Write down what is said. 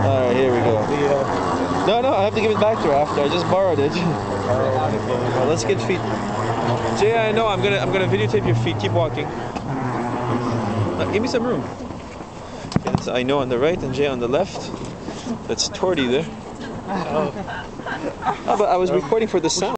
Alright, here we go. No, I have to give it back to her after. I just borrowed it. Well, let's get feet. Jay, I know. I'm gonna videotape your feet. Keep walking. Give me some room. Okay, that's I know on the right and Jay on the left. That's Torti there. Oh, but I was recording for the sound.